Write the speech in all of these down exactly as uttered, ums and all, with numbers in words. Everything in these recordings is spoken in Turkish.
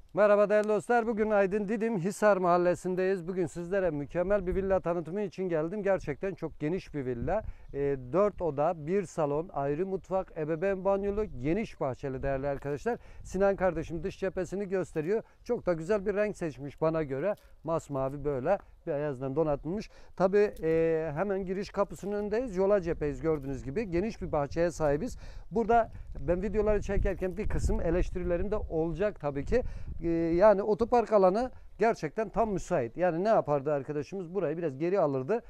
Merhaba değerli dostlar. Bugün Aydın Didim Hisar Mahallesi'ndeyiz. Bugün sizlere mükemmel bir villa tanıtımı için geldim. Gerçekten çok geniş bir villa. E, dört oda, bir salon, ayrı mutfak, ebeveyn banyolu, geniş bahçeli değerli arkadaşlar. Sinan kardeşim dış cephesini gösteriyor. Çok da güzel bir renk seçmiş bana göre. Masmavi böyle beyazdan donatılmış. Tabii e, hemen giriş kapısının önündeyiz. Yola cepheyiz gördüğünüz gibi. Geniş bir bahçeye sahibiz. Burada ben videoları çekerken bir kısım eleştirilerim de olacak tabii ki. E, yani otopark alanı gerçekten tam müsait. Yani ne yapardı arkadaşımız? Burayı biraz geri alırdı.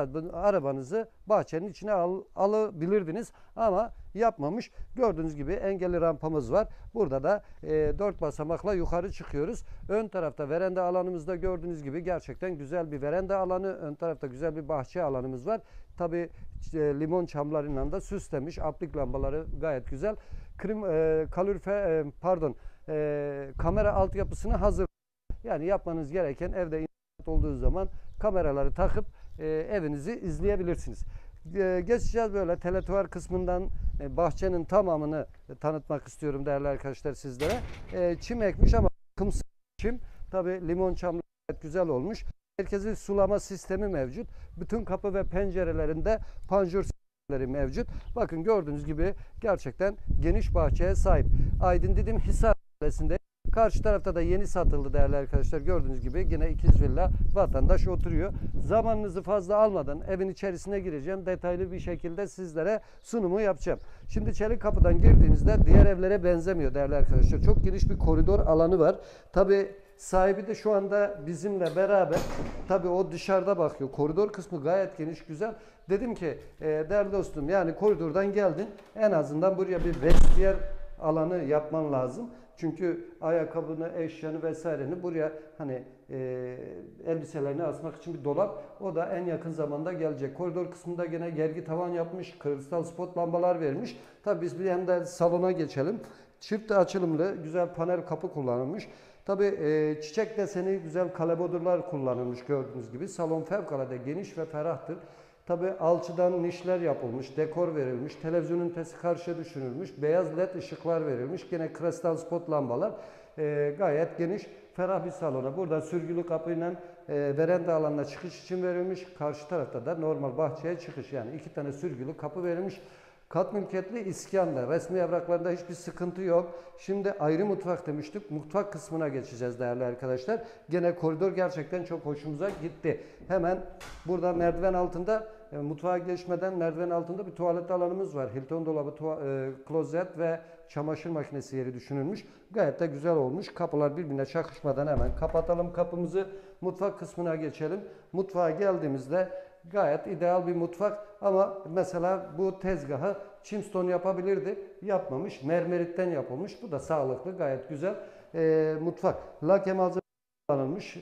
Arabanızı bahçenin içine al, alabilirdiniz ama yapmamış. Gördüğünüz gibi engelli rampamız var. Burada da e, dört basamakla yukarı çıkıyoruz. Ön tarafta veranda alanımızda gördüğünüz gibi gerçekten güzel bir veranda alanı. Ön tarafta güzel bir bahçe alanımız var. Tabi e, limon çamlarıyla da süslemiş. Aplik lambaları gayet güzel. Krim, e, kalorifer, e, pardon, e, kamera altyapısını hazır. Yani yapmanız gereken evde internet olduğu zaman kameraları takıp e, evinizi izleyebilirsiniz. E, geçeceğiz böyle teletuvar kısmından e, bahçenin tamamını e, tanıtmak istiyorum değerli arkadaşlar sizlere. E, çim ekmiş ama kımsı çim. Tabi limon çamlı güzel olmuş. Merkezi sulama sistemi mevcut. Bütün kapı ve pencerelerinde panjur sistemleri mevcut. Bakın gördüğünüz gibi gerçekten geniş bahçeye sahip. Aydın Didim Hisar Mahallesi'nde. Karşı tarafta da yeni satıldı değerli arkadaşlar. Gördüğünüz gibi yine ikiz villa vatandaş oturuyor. Zamanınızı fazla almadan evin içerisine gireceğim. Detaylı bir şekilde sizlere sunumu yapacağım. Şimdi çelik kapıdan girdiğimizde diğer evlere benzemiyor değerli arkadaşlar. Çok geniş bir koridor alanı var. Tabi sahibi de şu anda bizimle beraber. Tabi o dışarıda bakıyor. Koridor kısmı gayet geniş, güzel. Dedim ki e, değerli dostum, yani koridordan geldin. En azından buraya bir vestiyer alanı yapman lazım. Çünkü ayakkabını, eşyanı vesaireni buraya hani e, elbiselerini asmak için bir dolap. O da en yakın zamanda gelecek. Koridor kısmında gene gergi tavan yapmış. Kristal spot lambalar vermiş. Tabii biz bir hem de salona geçelim. Çift açılımlı güzel panel kapı kullanılmış. Tabii e, çiçek deseni güzel kalebodurlar kullanılmış gördüğünüz gibi. Salon fevkalade geniş ve ferahtır. Tabi alçıdan nişler yapılmış, dekor verilmiş, televizyon ünitesi karşıya düşünülmüş, beyaz led ışıklar verilmiş, gene kristal spot lambalar, e, gayet geniş, ferah bir salona. Buradan sürgülü kapıyla e, veranda alanına çıkış için verilmiş, karşı tarafta da normal bahçeye çıkış, yani iki tane sürgülü kapı verilmiş. Kat mülkiyetli iskanda, resmi evraklarında hiçbir sıkıntı yok. Şimdi ayrı mutfak demiştik. Mutfak kısmına geçeceğiz değerli arkadaşlar. Gene koridor gerçekten çok hoşumuza gitti. Hemen burada merdiven altında, e, mutfağa geçmeden merdiven altında bir tuvalet alanımız var. Hilton dolabı, e, klozet ve çamaşır makinesi yeri düşünülmüş. Gayet de güzel olmuş. Kapılar birbirine çakışmadan hemen kapatalım kapımızı. Mutfak kısmına geçelim. Mutfağa geldiğimizde gayet ideal bir mutfak ama mesela bu tezgahı çimstone yapabilirdi. Yapmamış. Mermeritten yapılmış. Bu da sağlıklı. Gayet güzel. E, mutfak. Lake malzeme kullanılmış.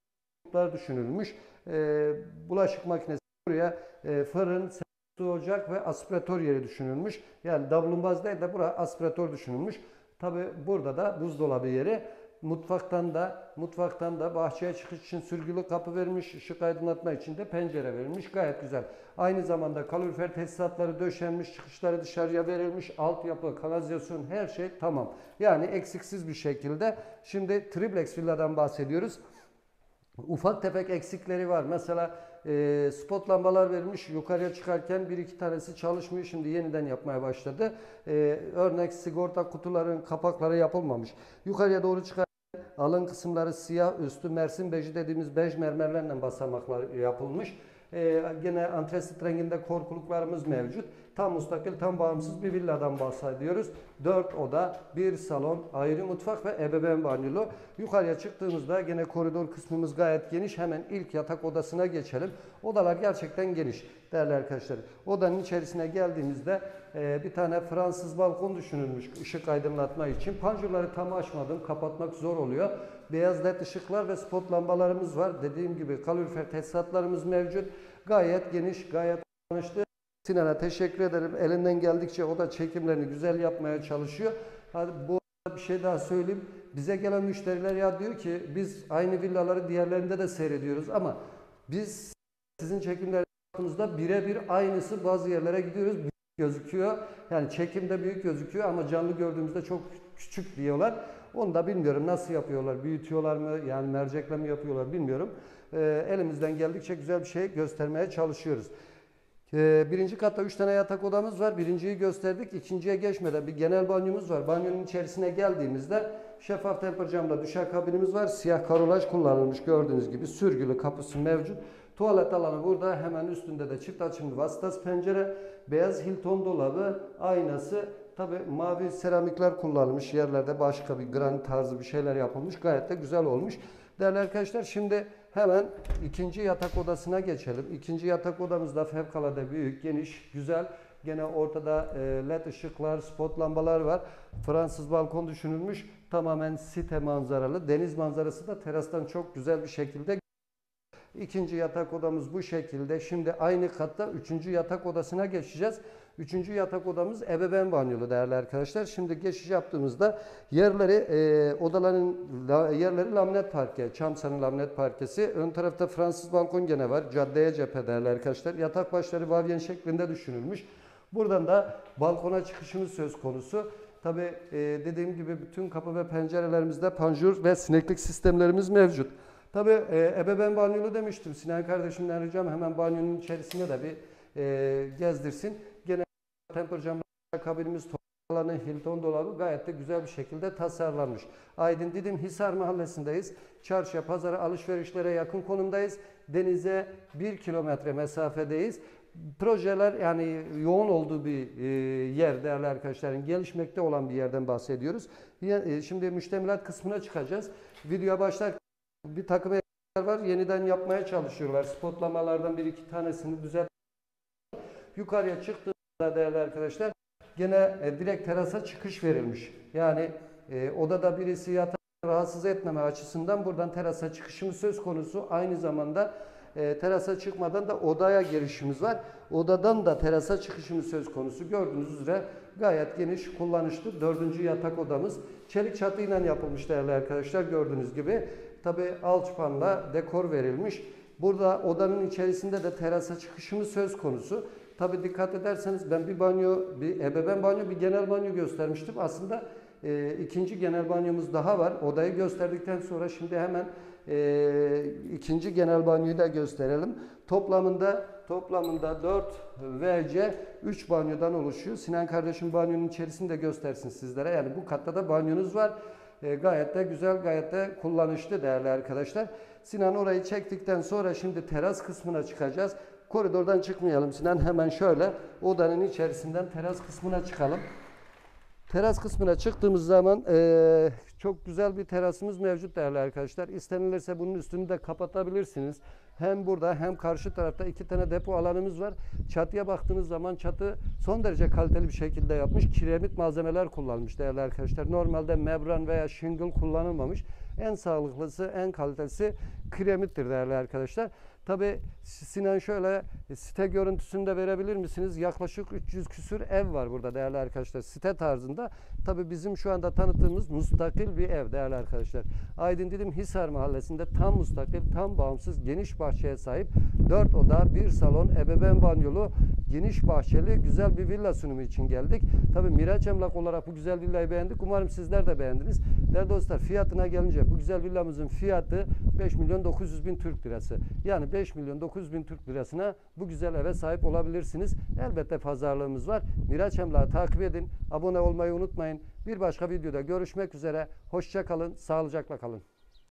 Düşünülmüş. E, bulaşık makinesi buraya e, fırın, su ocak ve aspiratör yeri düşünülmüş. Yani davlumbaz değil de buraya aspiratör düşünülmüş. Tabi burada da buzdolabı yeri. Mutfaktan da mutfaktan da bahçeye çıkış için sürgülü kapı verilmiş, ışık aydınlatma için de pencere verilmiş. Gayet güzel. Aynı zamanda kalorifer tesisatları döşenmiş, çıkışları dışarıya verilmiş, altyapı, kanalizasyon, her şey tamam. Yani eksiksiz bir şekilde. Şimdi triplex villadan bahsediyoruz. Ufak tefek eksikleri var. Mesela e, spot lambalar verilmiş. Yukarıya çıkarken bir iki tanesi çalışmıyor. Şimdi yeniden yapmaya başladı. E, örnek sigorta kutuların kapakları yapılmamış. Yukarıya doğru çıkarken alın kısımları siyah, üstü Mersin beji dediğimiz bej mermerlerle basamaklar yapılmış. Ee, gene antresit renginde korkuluklarımız mevcut. Tam müstakil, tam bağımsız bir villadan bahsediyoruz. dört oda, bir salon, ayrı mutfak ve ebeveyn banyolu. Yukarıya çıktığımızda gene koridor kısmımız gayet geniş. Hemen ilk yatak odasına geçelim. Odalar gerçekten geniş değerli arkadaşlar. Odanın içerisine geldiğimizde e, bir tane Fransız balkon düşünülmüş ışık aydınlatma için. Panjurları tam açmadım. Kapatmak zor oluyor. Beyaz led ışıklar ve spot lambalarımız var. Dediğim gibi kalorifer tesisatlarımız mevcut. Gayet geniş, gayet kullanışlı. Sinan'a teşekkür ederim. Elinden geldikçe o da çekimlerini güzel yapmaya çalışıyor. Hadi bu arada bir şey daha söyleyeyim. Bize gelen müşteriler ya diyor ki biz aynı villaları diğerlerinde de seyrediyoruz ama biz sizin çekimler yaptığınızda birebir aynısı, bazı yerlere gidiyoruz. Büyük gözüküyor. Yani çekimde büyük gözüküyor ama canlı gördüğümüzde çok küçük diyorlar. Onu da bilmiyorum nasıl yapıyorlar, büyütüyorlar mı, yani mercekle mi yapıyorlar bilmiyorum. E, elimizden geldikçe güzel bir şey göstermeye çalışıyoruz. E, birinci katta üç tane yatak odamız var. Birinciyi gösterdik. İkinciye geçmeden bir genel banyomuz var. Banyonun içerisine geldiğimizde şeffaf temper camla duşakabinimiz var. Siyah karolaj kullanılmış gördüğünüz gibi. Sürgülü kapısı mevcut. Tuvalet alanı burada. Hemen üstünde de çift açımlı vasıtası pencere. Beyaz Hilton dolabı, aynası. Tabi mavi seramikler kullanılmış. Yerlerde başka bir granit tarzı bir şeyler yapılmış. Gayet de güzel olmuş. Değerli arkadaşlar, şimdi hemen ikinci yatak odasına geçelim. İkinci yatak odamız da fevkalade büyük, geniş, güzel. Gene ortada led ışıklar, spot lambalar var. Fransız balkon düşünülmüş. Tamamen site manzaralı. Deniz manzarası da terastan çok güzel bir şekilde. İkinci yatak odamız bu şekilde. Şimdi aynı katta üçüncü yatak odasına geçeceğiz. Üçüncü yatak odamız ebeveyn banyolu değerli arkadaşlar. Şimdi geçiş yaptığımızda yerleri e, odaların la, yerleri laminat parke, çam sanı laminat parkesi. Ön tarafta Fransız balkon gene var. Caddeye cephe değerli arkadaşlar. Yatak başları vavyen şeklinde düşünülmüş. Buradan da balkona çıkışımız söz konusu. Tabi e, dediğim gibi bütün kapı ve pencerelerimizde panjur ve sineklik sistemlerimiz mevcut. Tabi e, ebeveyn banyolu demiştim. Sinan kardeşimden ricam hemen banyonun içerisinde de bir e, gezdirsin. Gene temper camlı kabinimiz, alanı, Hilton dolabı gayet de güzel bir şekilde tasarlanmış. Aydın Didim Hisar mahallesindeyiz. Çarşıya, pazara, alışverişlere yakın konumdayız. Denize bir kilometre mesafedeyiz. Projeler yani yoğun olduğu bir e, yer değerli arkadaşlarım. Gelişmekte olan bir yerden bahsediyoruz. E, şimdi müştemilat kısmına çıkacağız. Videoya başlarken bir takım evler var. Yeniden yapmaya çalışıyorlar. Spotlamalardan bir iki tanesini düzelt. Yukarıya çıktığımızda değerli arkadaşlar gene e, direkt terasa çıkış verilmiş. Yani e, odada birisi yatağı rahatsız etmeme açısından buradan terasa çıkışımız söz konusu. Aynı zamanda e, terasa çıkmadan da odaya girişimiz var. Odadan da terasa çıkışımız söz konusu. Gördüğünüz üzere gayet geniş, kullanışlı dördüncü yatak odamız. Çelik çatıyla yapılmış değerli arkadaşlar gördüğünüz gibi. Tabi alçıpanla dekor verilmiş. Burada odanın içerisinde de terasa çıkışımız söz konusu. Tabi dikkat ederseniz ben bir banyo, bir ebeveyn banyo, bir genel banyo göstermiştim. Aslında e, ikinci genel banyomuz daha var. Odayı gösterdikten sonra şimdi hemen e, ikinci genel banyoyu da gösterelim. Toplamında toplamında dört V C üç banyodan oluşuyor. Sinan kardeşim banyonun içerisini de göstersin sizlere. Yani bu katta da banyonuz var. E, gayet de güzel, gayet de kullanışlı değerli arkadaşlar. Sinan orayı çektikten sonra şimdi teras kısmına çıkacağız. Koridordan çıkmayalım Sinan. Hemen şöyle odanın içerisinden teras kısmına çıkalım. Teras kısmına çıktığımız zaman e, çok güzel bir terasımız mevcut değerli arkadaşlar. İstenilirse bunun üstünü de kapatabilirsiniz. Hem burada hem karşı tarafta iki tane depo alanımız var. Çatıya baktığınız zaman çatı son derece kaliteli bir şekilde yapmış. Kiremit malzemeler kullanmış değerli arkadaşlar. Normalde membran veya shingle kullanılmamış. En sağlıklısı, en kalitesi kiremittir değerli arkadaşlar. Tabi Sinan şöyle site görüntüsünü de verebilir misiniz? Yaklaşık üç yüz küsür ev var burada değerli arkadaşlar. Site tarzında. Tabi bizim şu anda tanıttığımız müstakil bir ev değerli arkadaşlar. Aydın Didim Hisar mahallesinde tam müstakil, tam bağımsız, geniş bahçeye sahip dört oda, bir salon, ebeveyn banyolu, geniş bahçeli, güzel bir villa sunumu için geldik. Tabi Miraç Emlak olarak bu güzel villayı beğendik. Umarım sizler de beğendiniz. Değerli dostlar, fiyatına gelince bu güzel villamızın fiyatı beş milyon dokuz yüz bin Türk lirası. Yani beş milyon dokuz yüz bin Türk lirasına bu güzel eve sahip olabilirsiniz. Elbette pazarlığımız var. Miraç Emlak'ı takip edin. Abone olmayı unutmayın. Bir başka videoda görüşmek üzere. Hoşça kalın, sağlıcakla kalın.